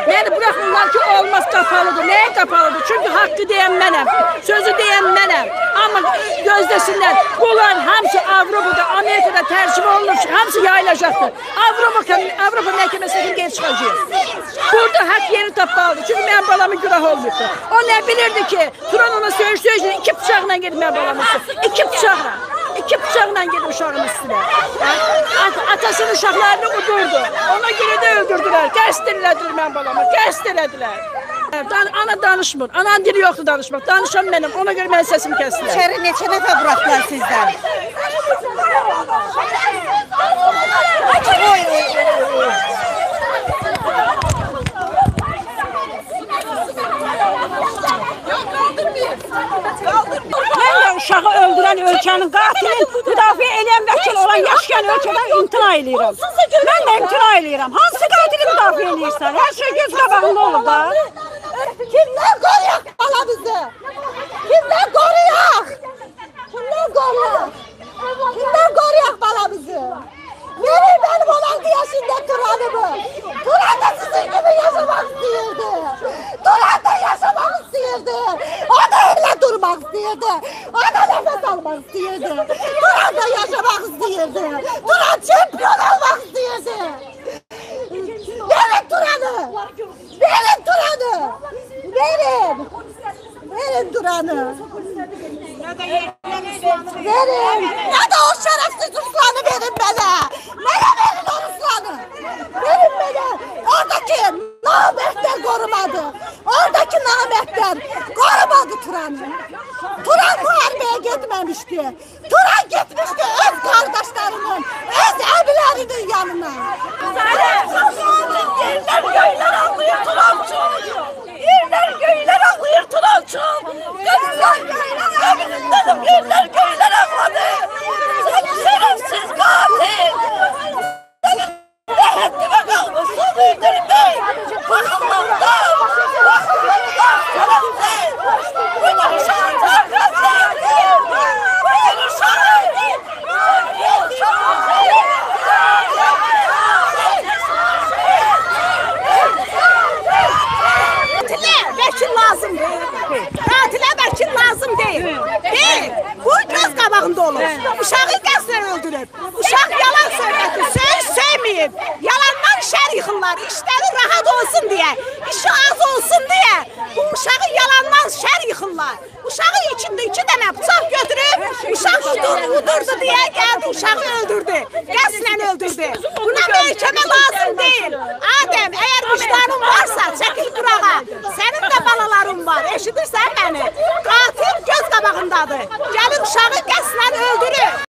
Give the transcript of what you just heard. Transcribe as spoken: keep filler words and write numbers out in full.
Beni bırakırlar ki olmaz, kapalıdır. Neye kapalıdır? Çünkü hakkı diyen benim, sözü diyen benim. Ama gözdesinler, bunlar hamısı Avrupa'da, Amerika'da tercüme olmuş, hamısı yayılacaktır. Avrupa, Avrupa məhkəməsindən geri çıkacağız. Burada hak yeri tapmalıdır. Çünkü benim balamın günah olmuştu. O ne bilirdi ki? Turan ona söyüş söyüşünü iki bıçakla gidip benim balamın üstüne. İki bıçakla. İki bıçakla gidip uşağın üstüne. Yani atasının uşaklarını udurdu. Ona göre de öldürdüler. Kestirlediler benim balamı. Kestirlediler. Ana danışmır. Anan dili yoktu danışmak. Danışan benim. Ona göre ben sesimi kestiler. İçeri neçə nəfər bıraktılar sizden? Ben de uşağı öldüren ölkənin qatilin müdafiə edən vəkil olan yaşayan ölkədən imtina edirəm. Ben de imtina edirəm. Hansı qatili müdafiə edirsən? Her şey göz qabağında olur da. Kimler koruyor balamızı? Kimler koruyor? Kimler koruyor? Kimler koruyor balamızı? Verin benim on altı yaşında Turan'ımı. Turan da sizin gibi yaşamak istiyordu. Turan da yaşamak istiyordu. O da öyle durmak istiyordu. O da nefes almak istiyordu. Turan da yaşamak istiyordu. Turan şampiyon olmak istiyordu. Verin Turan'ı. Verin Turan'ı. Verin. Verin Turan'ı. Verin. Ya da o şerefsiz Ruslan'ı verin bana. Bana verin o Ruslan'ı. Verin bana. Oradaki namertler korumadı. Oradaki namertler korumadı Turan'ı. Turan muharebeye gitmemişti. Turan gitmişti öz kardeşlerinin, öz evlerinin yanına. Yerler göyler ağlıyor Turan'cığım. Yerler göyler ağlıyor Turan'cığım. Kızlar evinin dedim yerler göyler ağladı. Sen şerefsiz katil. Ne etti bakalım su büyüdürmeyin. Bakımlardan, bakımlardan şerefsiz. Bugün uşağın arkası. Bugün uşağın. Vekil lazım değil. Katile vekil lazım değil. Değil. Bu göz qabağında olur. Uşağı qəsdən öldürüb. Uşaq yalan söhbəti, söz söyməyib. Yalandan şər yıxırlar. İşləri rahat olsun diye, işi az olsun diye. Bu uşağı yalandan şər yıxırlar. Uşağı içinde iki tane bıçaq götürüp, uşaq udurdu, udurdu diye geldi uşağı öldürdü. Qəsdən öldürdü. Buna məhkəmə lazım değil. Adem, eğer vicdanın varsa çəkil qurağa. Senin de balaların var, eşidirsən beni. Katil göz qabağındadır. Gelin uşağı qəsdən öldürür.